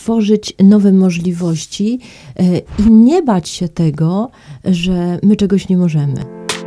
tworzyć nowe możliwości i nie bać się tego, że my czegoś nie możemy.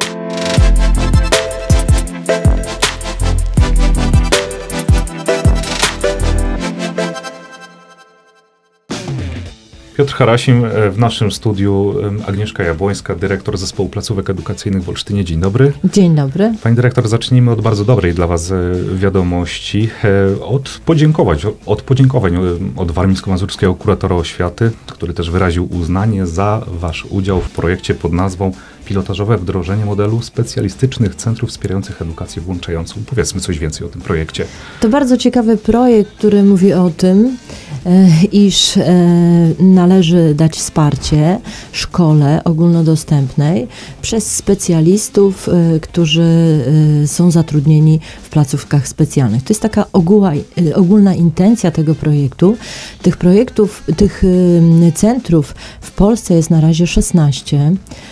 Piotr Harasim w naszym studiu, Agnieszka Jabłońska, dyrektor Zespołu Placówek Edukacyjnych w Olsztynie. Dzień dobry. Dzień dobry. Pani dyrektor, zacznijmy od bardzo dobrej dla was wiadomości. Od podziękowań od warmińsko-mazurskiego kuratora oświaty, który też wyraził uznanie za wasz udział w projekcie pod nazwą Pilotażowe wdrożenie modelu specjalistycznych centrów wspierających edukację włączającą. Powiedzmy coś więcej o tym projekcie. To bardzo ciekawy projekt, który mówi o tym, iż należy dać wsparcie szkole ogólnodostępnej przez specjalistów, którzy są zatrudnieni w placówkach specjalnych. To jest taka ogólna intencja tego projektu. Tych centrów w Polsce jest na razie 16.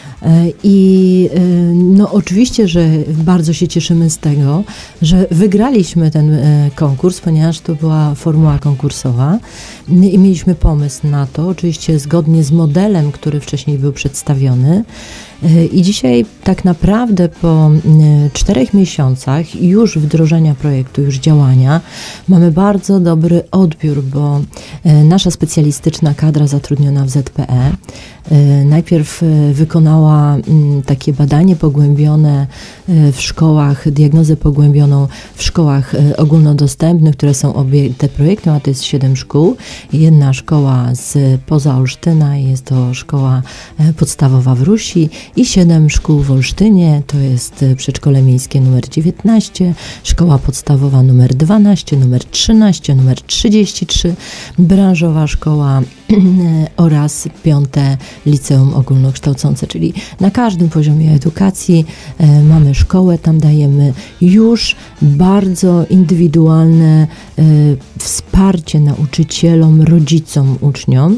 I no oczywiście, że bardzo się cieszymy z tego, że wygraliśmy ten konkurs, ponieważ to była formuła konkursowa i mieliśmy pomysł na to, oczywiście zgodnie z modelem, który wcześniej był przedstawiony. I dzisiaj tak naprawdę po 4 miesiącach już wdrożenia projektu, już działania, mamy bardzo dobry odbiór, bo nasza specjalistyczna kadra zatrudniona w ZPE najpierw wykonała takie badanie pogłębione w szkołach, diagnozę pogłębioną w szkołach ogólnodostępnych, które są objęte projektem, a to jest 7 szkół. Jedna szkoła spoza Olsztyna, jest to szkoła podstawowa w Rusi i 7 szkół w Olsztynie, to jest przedszkole miejskie numer 19, szkoła podstawowa numer 12, numer 13, numer 33, branżowa szkoła oraz 5 liceum ogólnokształcące, czyli na każdym poziomie edukacji mamy szkołę, tam dajemy już bardzo indywidualne wsparcie nauczycielom, rodzicom, uczniom,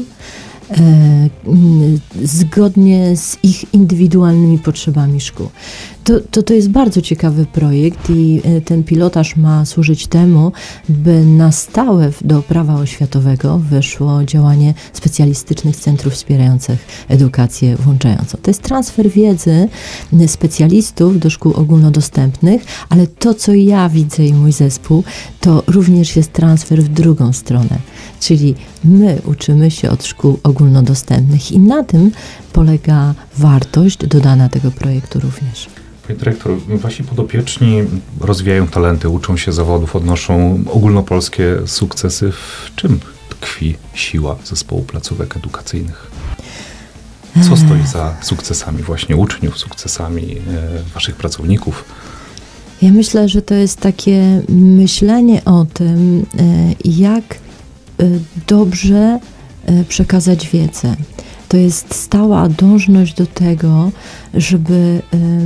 zgodnie z ich indywidualnymi potrzebami szkół. To jest bardzo ciekawy projekt i ten pilotaż ma służyć temu, by na stałe do prawa oświatowego weszło działanie specjalistycznych centrów wspierających edukację włączającą. To jest transfer wiedzy specjalistów do szkół ogólnodostępnych, ale to, co ja widzę i mój zespół, to również jest transfer w drugą stronę, czyli my uczymy się od szkół ogólnodostępnych i na tym polega wartość dodana tego projektu również. Panie dyrektor, wasi podopieczni rozwijają talenty, uczą się zawodów, odnoszą ogólnopolskie sukcesy. W czym tkwi siła zespołu placówek edukacyjnych? Co stoi za sukcesami właśnie uczniów, sukcesami waszych pracowników? Ja myślę, że to jest takie myślenie o tym, jak dobrze przekazać wiedzę. To jest stała dążność do tego, żeby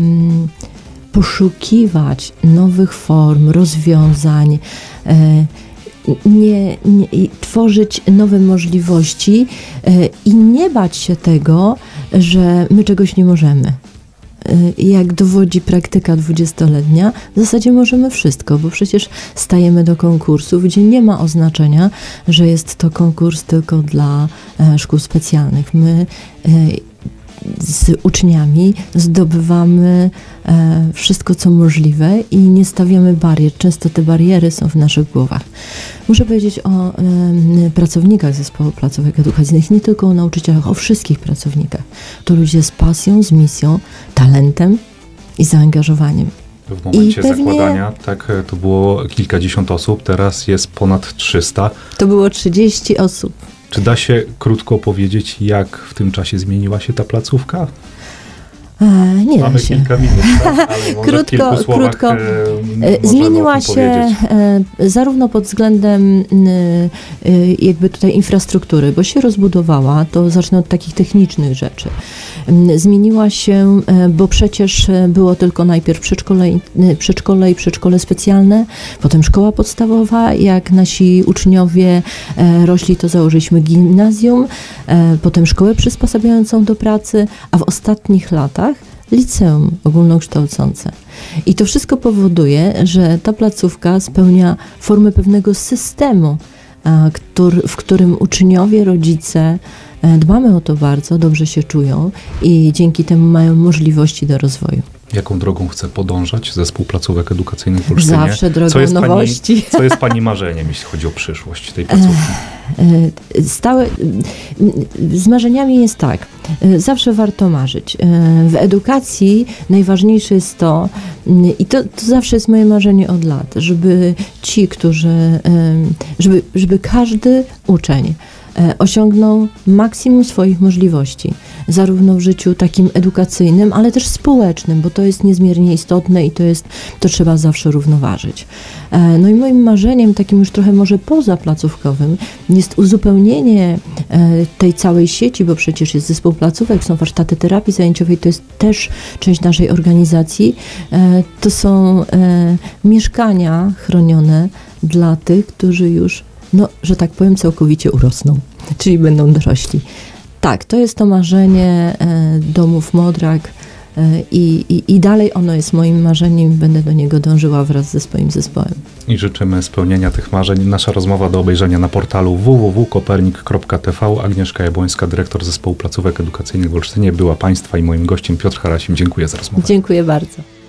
poszukiwać nowych form, rozwiązań, tworzyć nowe możliwości i nie bać się tego, że my czegoś nie możemy. Jak dowodzi praktyka 20-letnia, w zasadzie możemy wszystko, bo przecież stajemy do konkursów, gdzie nie ma oznaczenia, że jest to konkurs tylko dla szkół specjalnych. My z uczniami zdobywamy wszystko, co możliwe i nie stawiamy barier. Często te bariery są w naszych głowach. Muszę powiedzieć o pracownikach zespołu placówek edukacyjnych, nie tylko o nauczycielach, o wszystkich pracownikach. To ludzie z pasją, z misją, talentem i zaangażowaniem. W momencie zakładania, tak, to było kilkadziesiąt osób, teraz jest ponad 300. To było 30 osób. Czy da się krótko powiedzieć, jak w tym czasie zmieniła się ta placówka? Nie Mamy da się. kilka minut, tak? Ale może w kilku słowach zmieniła się zarówno pod względem jakby tutaj infrastruktury, bo się rozbudowała, to zacznę od takich technicznych rzeczy. Zmieniła się, bo przecież było tylko najpierw przedszkole i przedszkole specjalne, potem szkoła podstawowa, jak nasi uczniowie rośli, to założyliśmy gimnazjum, potem szkołę przysposabiającą do pracy, a w ostatnich latach liceum ogólnokształcące. I to wszystko powoduje, że ta placówka spełnia formę pewnego systemu w którym uczniowie, rodzice dbamy o to bardzo, dobrze się czują i dzięki temu mają możliwości do rozwoju. Jaką drogą chce podążać zespół placówek edukacyjnych w Olsztynie? Zawsze drogą nowości. Co jest Pani marzeniem, jeśli chodzi o przyszłość tej placówki? Z marzeniami jest tak, zawsze warto marzyć. W edukacji najważniejsze jest to, i to zawsze jest moje marzenie od lat, żeby żeby każdy uczeń osiągnął maksimum swoich możliwości, zarówno w życiu takim edukacyjnym, ale też społecznym, bo to jest niezmiernie istotne i to trzeba zawsze równoważyć. No i moim marzeniem, takim już trochę może pozaplacówkowym, jest uzupełnienie tej całej sieci, bo przecież jest zespół placówek, są warsztaty terapii zajęciowej, to jest też część naszej organizacji. To są mieszkania chronione dla tych, którzy już, że tak powiem, całkowicie urosną, czyli będą dorośli. Tak, to jest to marzenie domów Modrak i dalej ono jest moim marzeniem i będę do niego dążyła wraz ze swoim zespołem. I życzymy spełnienia tych marzeń. Nasza rozmowa do obejrzenia na portalu www.kopernik.tv. Agnieszka Jabłońska, dyrektor zespołu placówek edukacyjnych w Olsztynie, była Państwa i moim gościem Piotr Harasim. Dziękuję za rozmowę. Dziękuję bardzo.